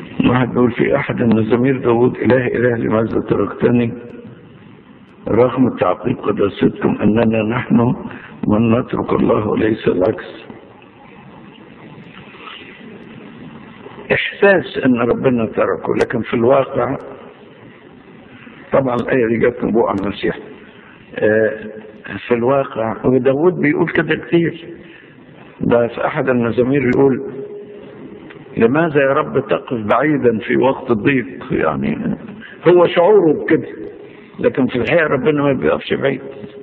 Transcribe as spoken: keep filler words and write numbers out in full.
واحد بيقول في أحد المزامير داود: إله إله لماذا تركتني رغم تعقيب قداستكم أننا نحن من نترك الله وليس العكس. إحساس أن ربنا تركه، لكن في الواقع طبعا الآية دي جت من بوع المسيح. في الواقع وداود بيقول كده كتير، ده في أحد المزامير يقول: لماذا يا رب تقف بعيدا في وقت الضيق؟ يعني هو شعوره بكده، لكن في الحقيقة ربنا ما بيقفش بعيد.